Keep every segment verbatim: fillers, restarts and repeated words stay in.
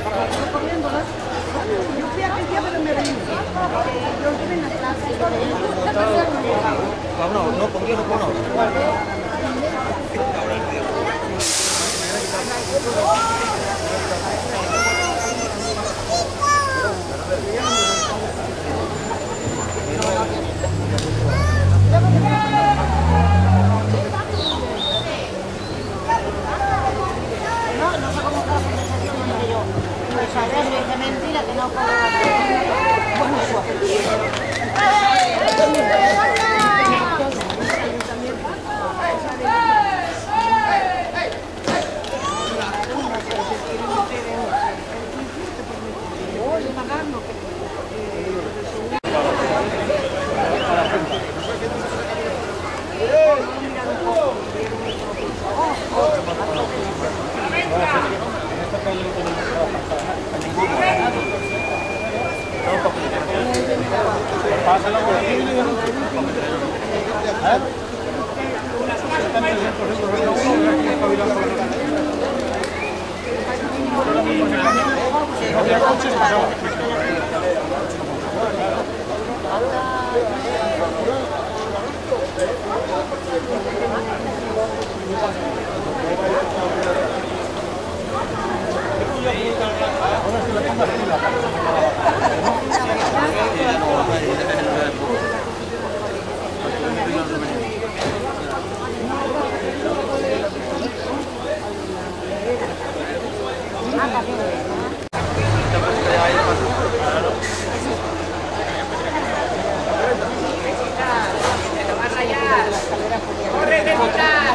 Yo fui a aquel día, pero me vení. Yo estuve en la clase. Vámonos, no, con Dios, vámonos. No, no sé cómo está la conversación entre yo. Pues a ver, le dice mentira que no puedo. Bueno, Pásalo por aquí. No había coches, pasaba. Ahora se le ponga fila. ¡Corre, detrás!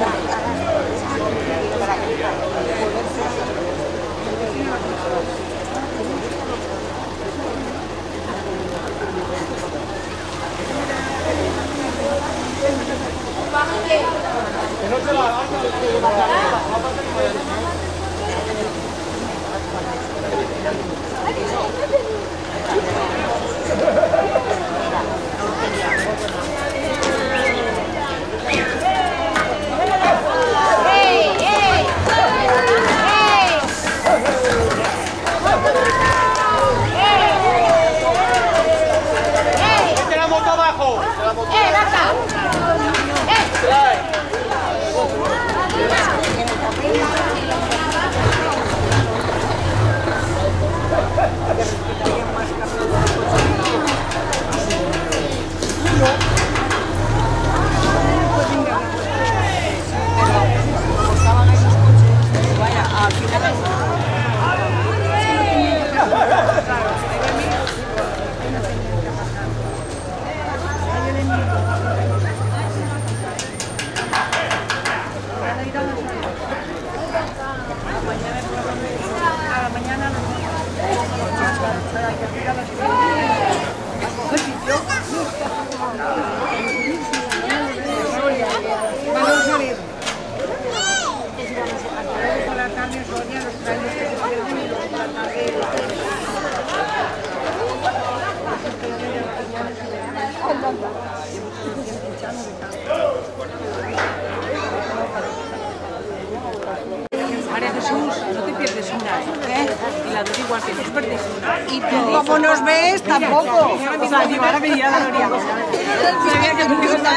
María Jesús, no te pierdes una, ¿eh? Y la Dori igual que no te pierdes una. Y tú, como nos ves, tampoco. O sea, digo, ahora me dirá la Gloria. Sabía que tú ibas a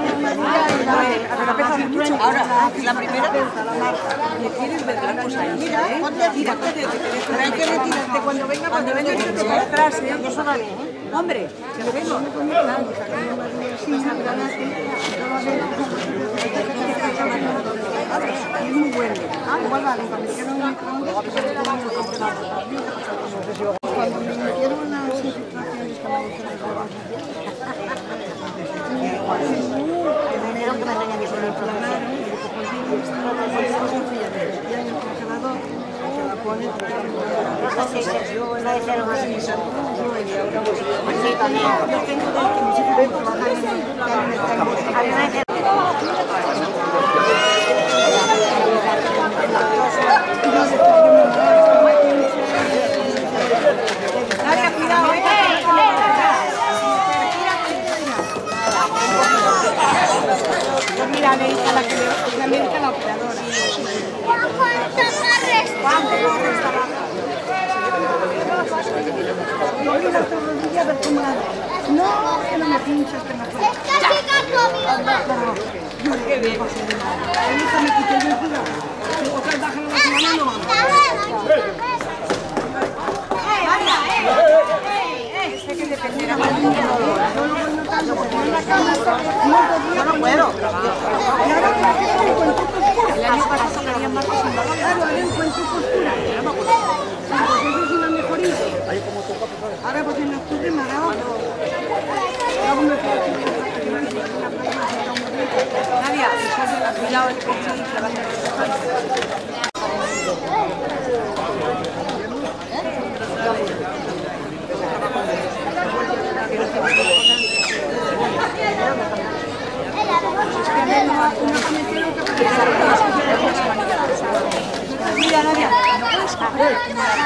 ahora, la primera vez. ¿Me quieres ver la cosa ahí? Mira, ponte aquí, ponte aquí. Pero hay que retirarte cuando venga, Cuando venga yo te atrás, ¿eh? Eso vale, ¿eh? Hombre, que lo vengo. Es muy bueno. Igual vale, cuando me quedo en un cuando me metieron unas infiltraciones con la botella de agua, me dijeron que me tenían que poner planar, y en el congelador, que la ponen, esta sí, esta de cero más así, yo tengo de que mis hijos trabajan en el Nadia, cuidado, ¿eh? Mira, le dice a la que le la médica la operadora. ¿Cuánto más resta? ¿Cuánto más resta? Domina tu rodilla a ver cómo la ves. No, que no me pinches, que me pinches. Yo qué bien. Ahorita me quité yo el cuidado. Otra vez bájalo la semana, no vamos. Este que dependerá más de un Yo no puedo. Y ahora trajeron en cuentico oscura. El año pasado salían más sin barro. Claro, ahora en cuentico oscura. Pues eso es una mejoría. Ahora pues en octubre me ha dado. Luego me fui a Nadia, después de la cuidado el coche y se va a hacer. Mira, Nadia, no puedes correr.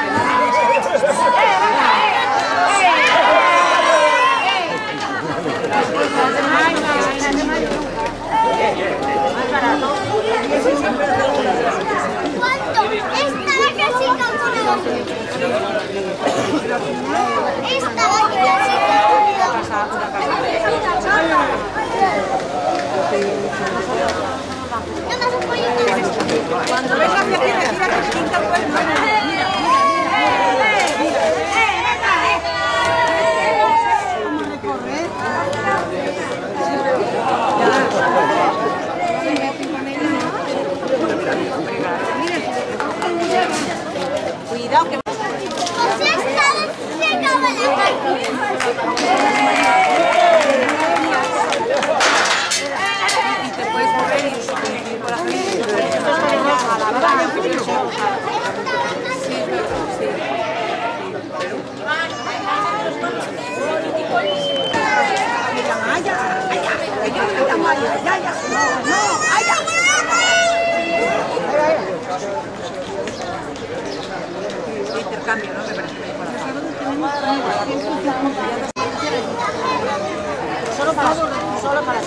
¿Cuánto? Esta la que sí calcula. Esta la que sí Cuando ves hacia aquí, retira que quinta pues no. Mira, mira, mira. Cuidado que... Y te puedes mover y ir por la gente. A la brava, sí, sí. Intercambio, ¿no? Me parece que solo para solo para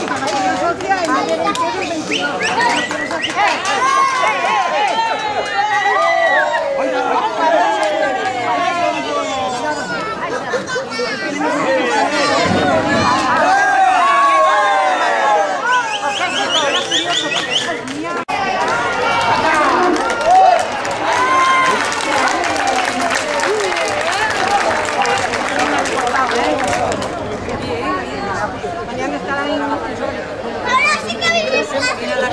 Ahora sí que vivís la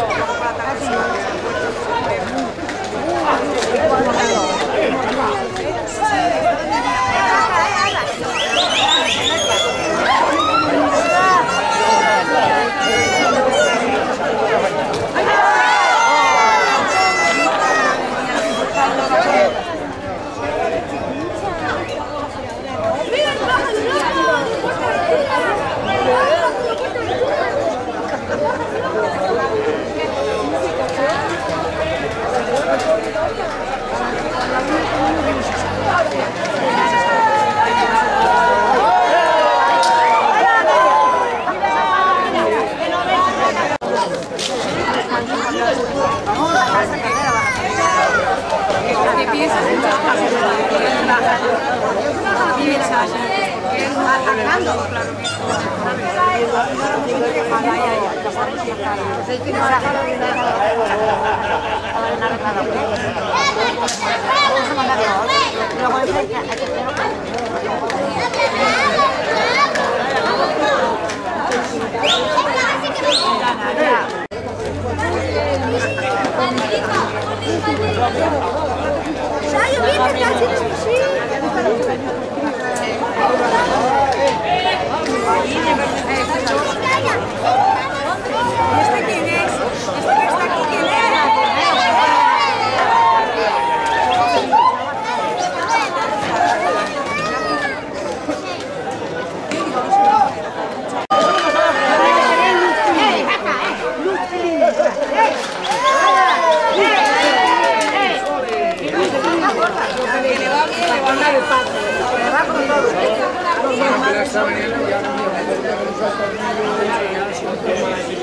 ¿Este quién es? ¿Este que está aquí quién es?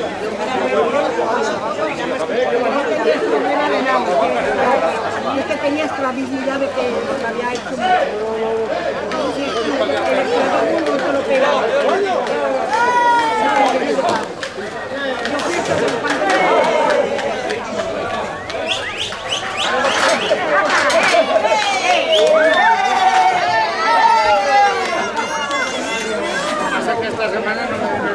Es que tenía tenía hasta la visibilidad de que lo había hecho mucho. Sí, el explorador no se lo pegaba. Yo fui hasta el pantalón. Pasa que esta semana no me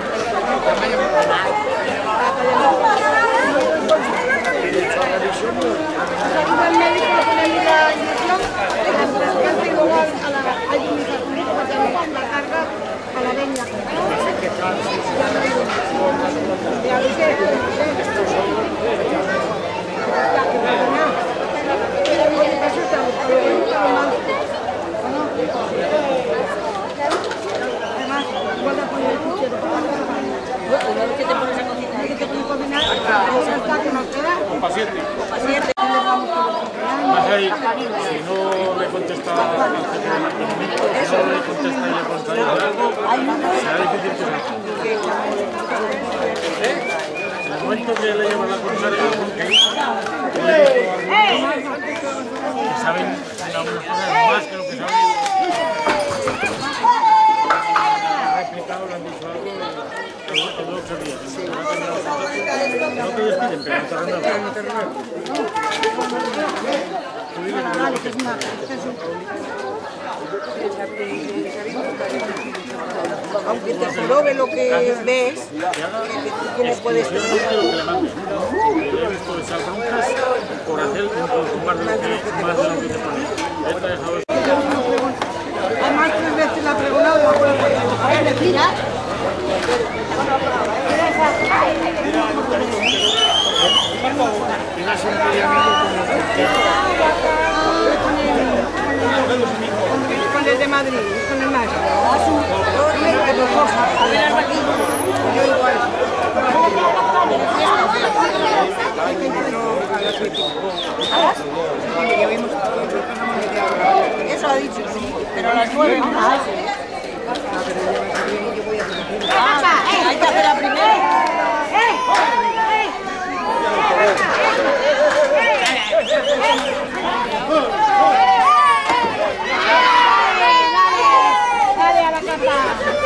al médico le ponen la inyección, y luego a la imunización para que no la carga a la veña. Y a veces, además, igual a poner el cuchillo para la cara. Una vez que te pones a cocinar, que te pones a cocinar, hasta que nos queda. un paciente. Paciente. Más ahí, si no le contesta al jefe del departamento, si no le contesta y le contradice algo, será difícil que se en el momento que le llevan la contraria a algún que que saben algunas cosas más que lo que saben. Ha explicado, le han dicho algo en dos ocho días. No te despiden, pero no te renuevan. Vale, que es una... Aunque te jorobe lo que ves, que no puedes tener. He visto esas broncas por hacer un más de lo que, más de lo que te pone. Esta es ahora. Además, tres veces la ha preguntado, no puedo respirar. Tienes un día Con el de Madrid, con el maestro. A ver, hasta aquí. Yo igual. Eso ha dicho, sí, pero a las nueve más. Hay que hacer la primera. Dale a la capa.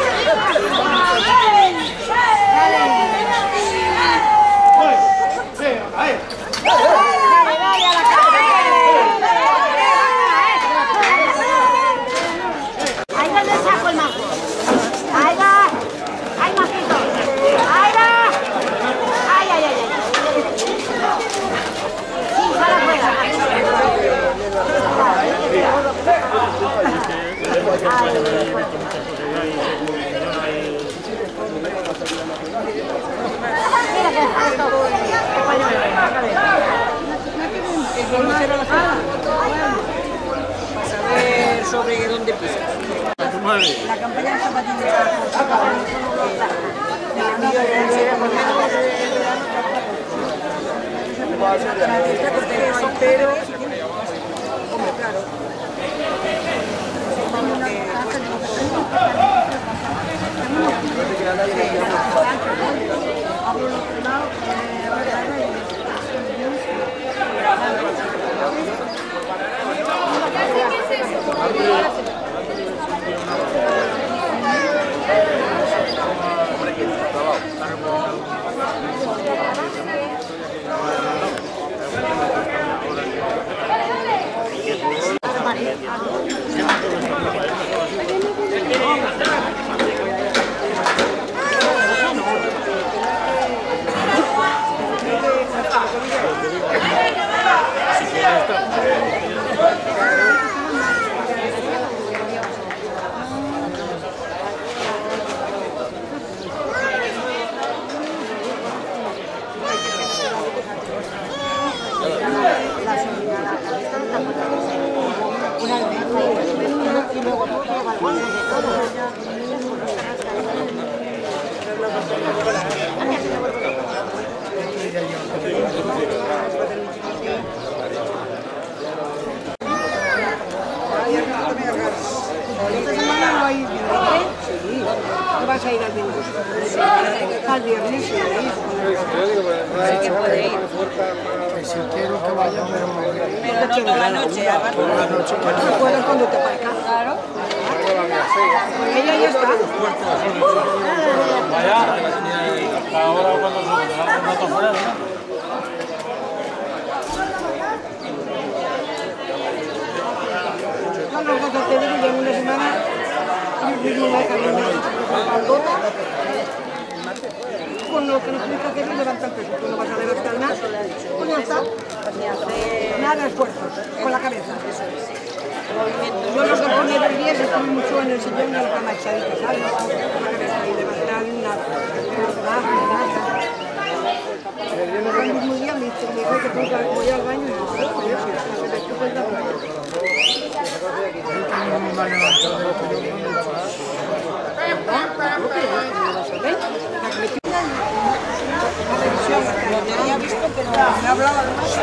Ahí va el saco el mago. Ahí va. Ahí majito. Ahí va. Ay, ay, ay, ay. Sí, para afuera. Mira que alto. Para saber sobre dónde pisas. tu madre. La campaña de zapatillas pero hombre, claro. Vas a ir al viernes. Al viernes, sí. Sí que puede ir. que si quiero que vaya, pero... Pero no toda la noche, además. Por la noche, Pues no puedes conducirte para acá. Claro. Pues ella ya está. Vaya, ahora cuando se va un rato fuera, ¿no? Cuando los gatos te digo, yo en una semana, yo mismo me he cambiado con lo que no tienes que hacer es levantar peso. Tú no vas a levantar nada, pues ya está. Nada de esfuerzo, con la cabeza. Yo los que ponía del día estoy mucho en el sillón de la cama echadita, ¿sabes? Con la cabeza y levantar nada. Nada, nada. El mismo día me dice, me dijo que tengo que voy al baño y yo, pues yo, si me estoy cuenta, no me ha levantado del teléfono. la televisión, lo había visto, pero me hablaba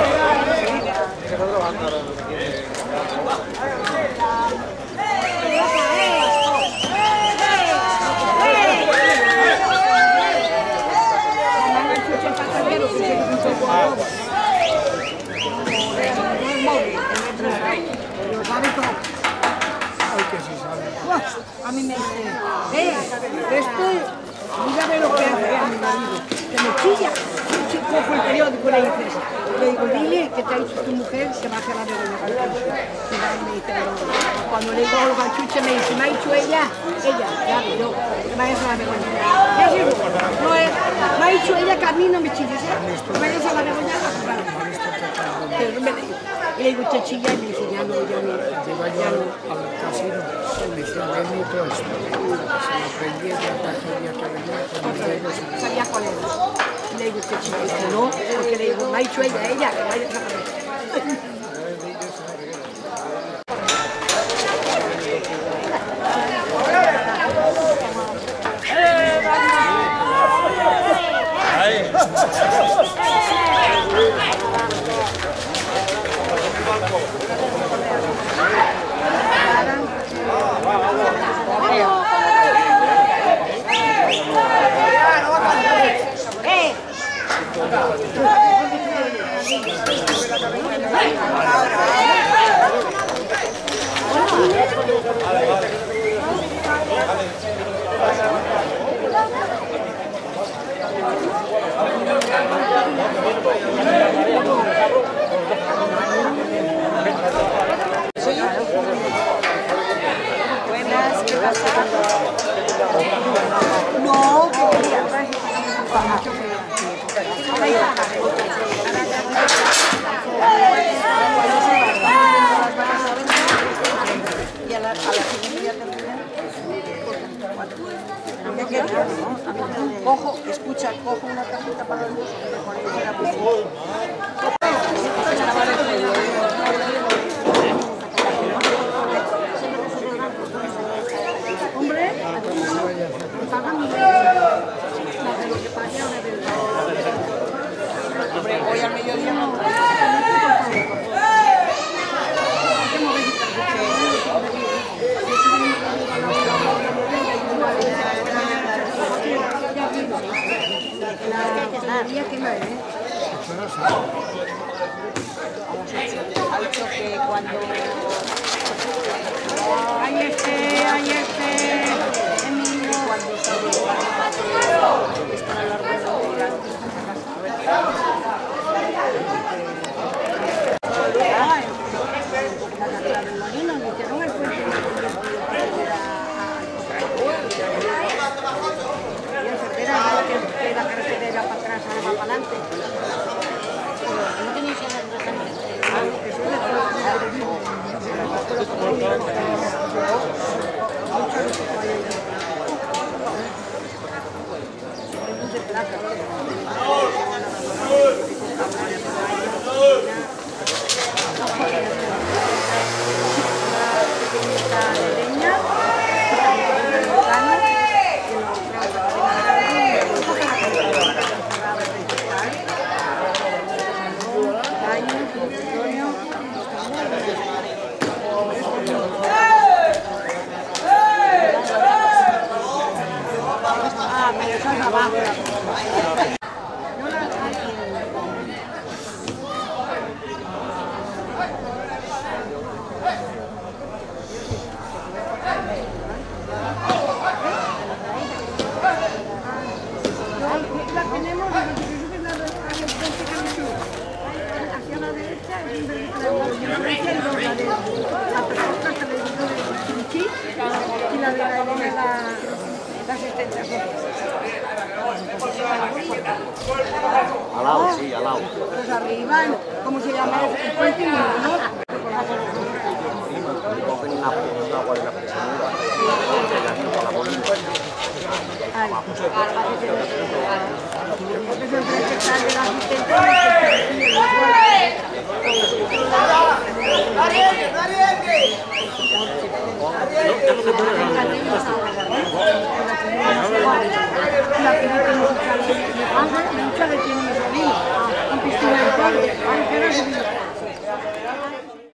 a mí me dice, eh, este, mírame lo que hace a mi marido, que me chilla, cojo el periódico y le dices, le digo, dile que te ha dicho tu mujer que baje a la vergüenza. Y me dice, cuando le digo los ganchuches me dice, me ha dicho ella, ella, claro, yo, que vayas a la vergüenza. Ya sí, no es, me ha dicho ella que a mí no me chilles, ¿eh? Que vayas a la vergüenza. Pero me digo, y le digo, te chilla y me dice, ya no, ya no, ya no. Al casino, se me hizo bien y todo esto. Se lo aprendí de la tragedia que venía. Sabía cuál era. Le digo, te chilla, y dice, no, porque le digo, me ha dicho ella, ella, que vaya a la vergüenza. Buenas, ¿qué pasa? No, Y a la, a la siguiente ya termina. Cojo, escucha, cojo una tarjeta para el bus y por ahí llega pues. hombre, pagan mi lo que pague ahora del... Hombre, hoy al mediodía no trae. Ha dicho que cuando... Ahí esté, ahí esté, Emilio. Cuando sale es para la rueda de la del molino, me hicieron el puente y enfermera, que la carretera era para atrás, ahora va para adelante. No tenéis que hacer también. Eso es de plata. Ah, pero eso es abajo. Al lado, sí, al lado. Pues arriba, ¿cómo se llama? El puente, ¿no? Cogen una puta agua de la presionera. Porque se enfrenta está de la asistente. La película musical, mucha que tiene mi sobrino, en piscina de tarde, ay, que no se